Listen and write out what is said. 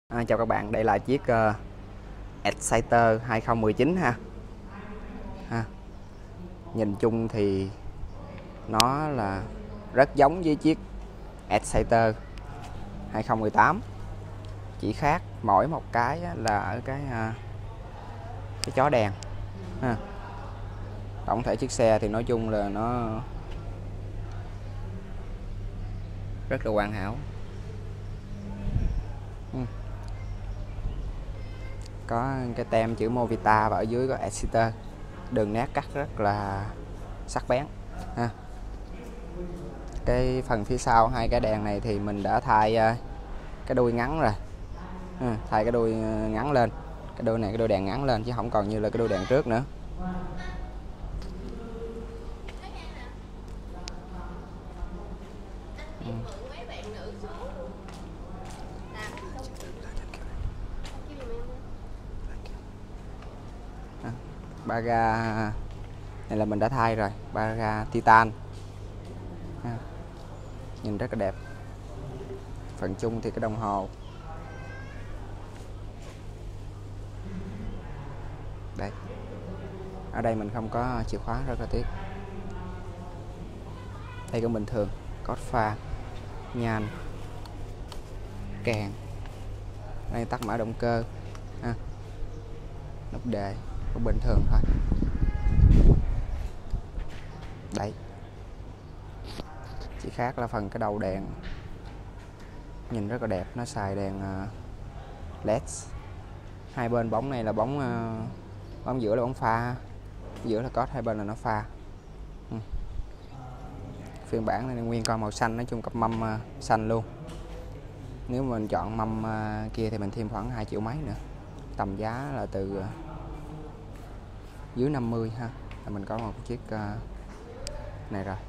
Chào các bạn, đây là chiếc Exciter 2019 ha. Nhìn chung thì nó là rất giống với chiếc Exciter 2018, chỉ khác mỗi một cái là ở cái chó đèn ha. Tổng thể chiếc xe thì nói chung là nó rất là hoàn hảo. Có cái tem chữ Movita và ở dưới có Exciter, đường nét cắt rất là sắc bén ha. Cái phần phía sau hai cái đèn này thì mình đã thay cái đuôi ngắn rồi, thay cái đuôi ngắn lên, cái đuôi này cái đuôi đèn ngắn lên chứ không còn như là cái đuôi đèn trước nữa. Ba ga này là mình đã thay rồi, ba ga titan, nhìn rất là đẹp. Phần chung thì cái đồng hồ đây, ở đây mình không có chìa khóa, rất là tiếc. Đây cũng bình thường, cốt pha, nhan, kèn, đây tắt mở động cơ ha. Nút đề cũng bình thường thôi. Đấy, chỉ khác là phần cái đầu đèn nhìn rất là đẹp, nó xài đèn LED. Hai bên bóng này là bóng giữa là bóng pha, giữa là cốt, hai bên là nó pha. Phiên bản này nguyên con màu xanh, nói chung cặp mâm xanh luôn. Nếu mình chọn mâm kia thì mình thêm khoảng 2 triệu mấy nữa, tầm giá là từ dưới 50 ha, là mình có một chiếc này rồi.